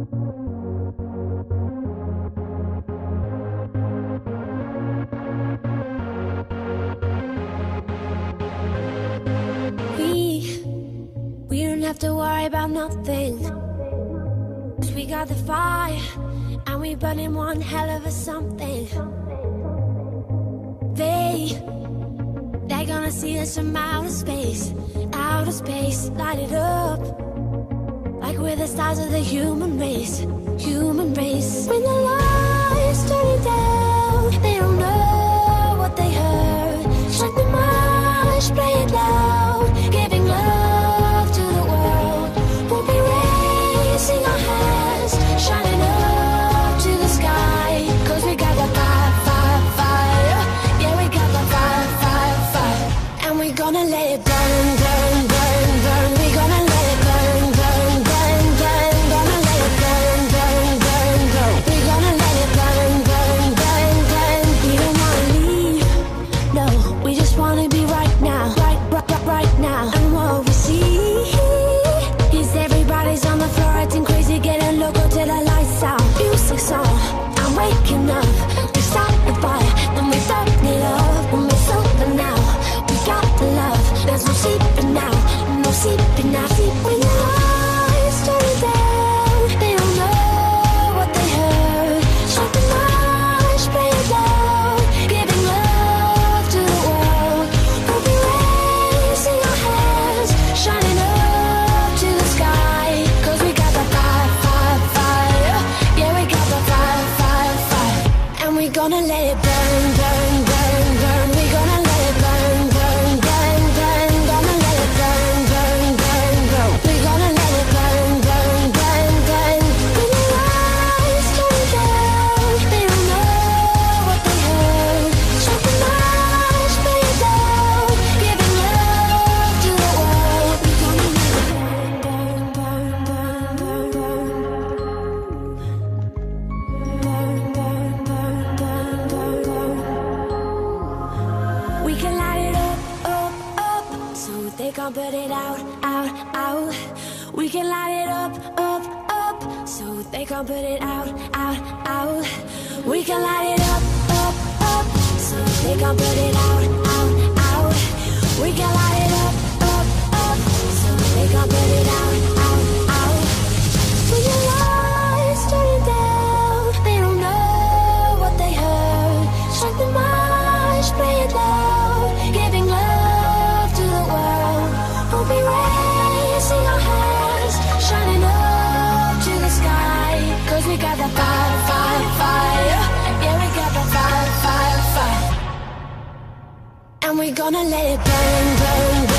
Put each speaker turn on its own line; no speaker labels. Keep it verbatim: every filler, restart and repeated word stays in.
We, we don't have to worry about nothing, 'cause we got the fire, and we burning one hell of a something. They, they're gonna see us from outer space, outer space, light it up, like we're the stars of the human race, human race. When the lights turn it down, they don't know what they heard. Shut the march, play it loud, giving love to the world. We'll be raising our hands, shining up to the sky, 'cause we got the fire, fire, fire. Yeah, we got the fire, fire, fire. And we're gonna let it burn, burn, burn, burn. We're gonna let it burn, burn, burn, burn. Gonna let it burn, burn, burn, burn. We're gonna let it burn, burn, burn, burn. We don't wanna leave, no, we just wanna be right now, right, right, right, right now. And what we see is everybody's on the floor acting crazy, getting loco till the lights out. Music's on, I'm waking up. We start the fire, then we burn it up. When we're sober now, we got the love. There's no sleeping now, no sleeping now. Sleep when the lights turn down, they don't know what they heard. Shut the march, play it loud, giving love to the world. We'll be raising our hands, shining up to the sky, 'cause we got the fire, fire, fire. Yeah, we got the fire, fire, fire. And we're gonna let it burn, burn, burn, burn. We're gonna let it burn, burn, burn, burn. Gonna let it burn, burn, burn, burn. We're gonna let it burn, burn, burn, burn. When the lights turn down, they don't know what they heard. Shut the march, play it loud, giving love to the world. We're gonna let it burn, burn, burn, burn, burn, burn, burn, burn, burn, burn, burn. We can light it up, up, up, so they can't put it out, out, out. We can light it up, up, up, so they can't put it out, out, out. We can light it up, up, up, so they can't put it out, out, out. We can light it up, up, up, so they can't put it out, out, out. When the lights turn down, they don't know what they heard. Shut the march, play it loud, giving love to the world. We'll be raising our hands, shining up to the sky, 'cause we got the fire, fire, fire. Yeah, we got the fire, fire, fire. And we're gonna let it burn, burn, burn.